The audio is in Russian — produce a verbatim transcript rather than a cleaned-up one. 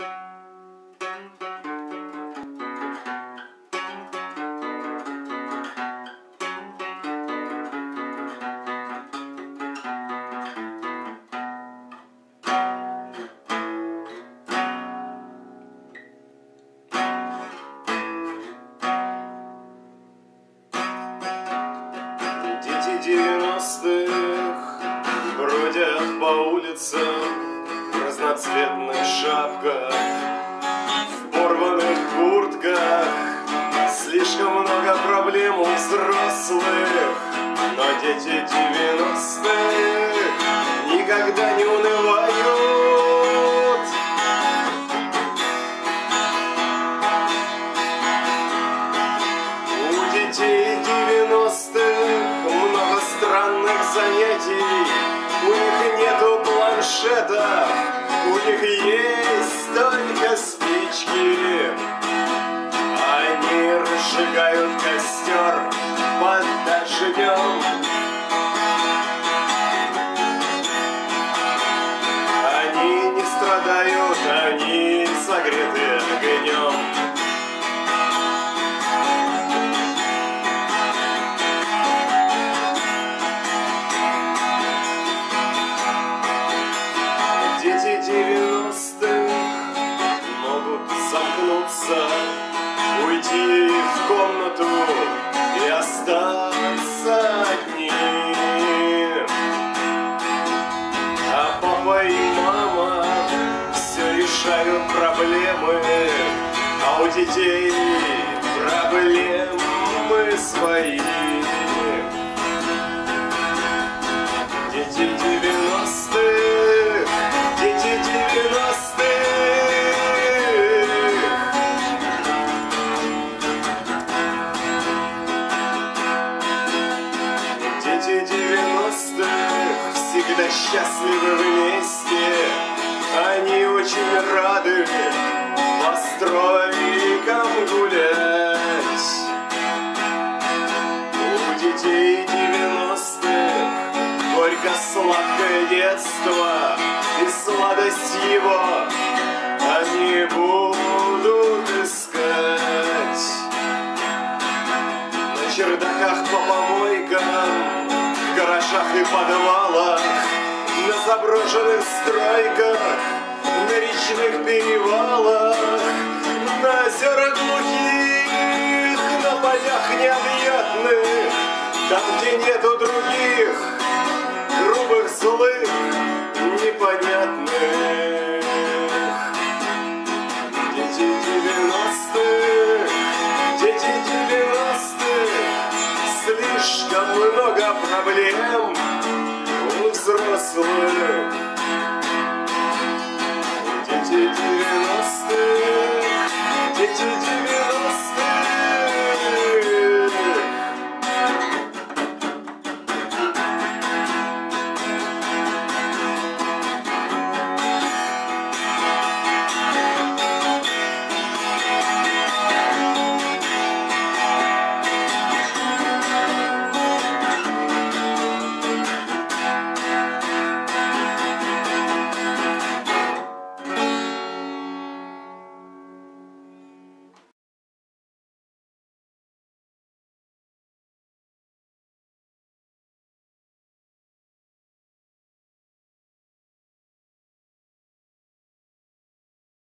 девяностых бродят по улицам в разноцветных шапках, в порванных куртках. Слишком много проблем у взрослых, но дети девяностых никогда не унывают. У детей девяностых много странных занятий, у них нету планшетов, у них есть только спички. Они разжигают костер под дождем. Они не страдают, они согреты огнем. Дети девяностых могут замкнуться, уйти в комнату и остаться одни. А папа и мама все решают проблемы, а у детей проблемы свои. Дети девяностых, дети девяностых. Дети девяностых всегда счастливы вместе, они очень рады по стройкам гулять. У детей девяностых горько-сладкое детство, и сладость его они будут искать. На чердаках по помойкам, в гаражах и подвалах, на заброшенных стройках, на речных перевалах, на озерах глухих, на полях необъятных, там, где нету других грубых, злых, непонятных. Дети девяностых, дети девяностых, слишком много проблем у взрослых.